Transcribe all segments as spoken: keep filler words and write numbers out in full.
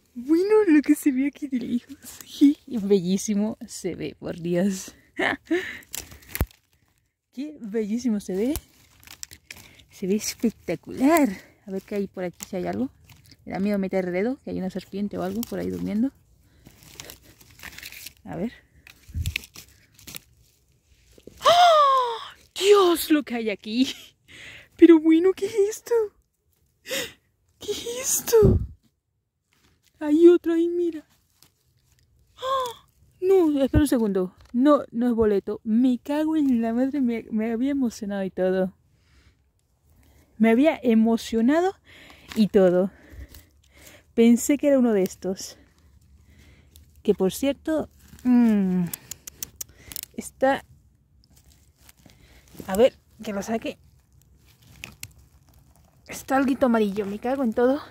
Bueno, lo que se ve aquí de lejos. Bellísimo se ve, por Dios. Qué bellísimo se ve. Se ve espectacular. A ver qué hay por aquí, si hay algo. Me da miedo meter el dedo, que hay una serpiente o algo por ahí durmiendo. A ver. ¡Oh! Dios, lo que hay aquí. Pero bueno, ¿qué es esto? ¿Qué es esto? Hay otro ahí, mira. ¡Oh! No, espera un segundo. No, no es boleto. Me cago en la madre, me, me había emocionado y todo. Me había emocionado y todo. Pensé que era uno de estos. Que por cierto... Mmm, está... A ver, que lo saque. Está algo amarillo. Me cago en todo.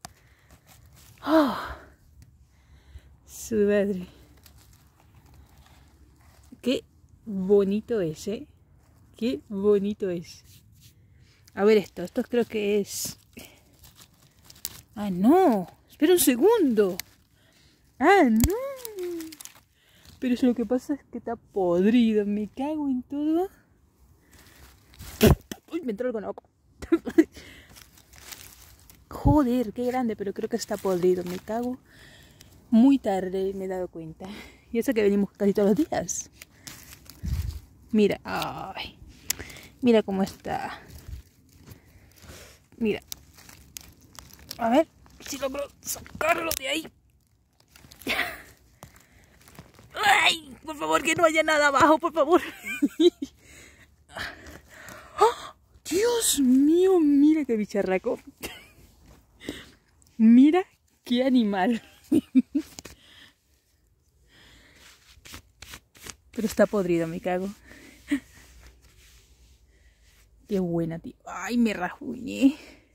Oh, su madre. Qué bonito es, ¿eh? Qué bonito es. A ver esto. Esto creo que es... Ah, no. Espera un segundo. Ah, no. Pero eso lo que pasa es que está podrido. Me cago en todo. Uy, me entró el conoco. Joder, qué grande. Pero creo que está podrido. Me cago. Muy tarde me he dado cuenta. Y eso que venimos casi todos los días. Mira. Ay. Mira cómo está. Mira. A ver si logro sacarlo de ahí. ¡Ay! Por favor, que no haya nada abajo, por favor. ¡Oh! Dios mío, mira qué bicharraco. Mira qué animal. Pero está podrido, me cago. Qué buena, tío. Ay, me rajuñé.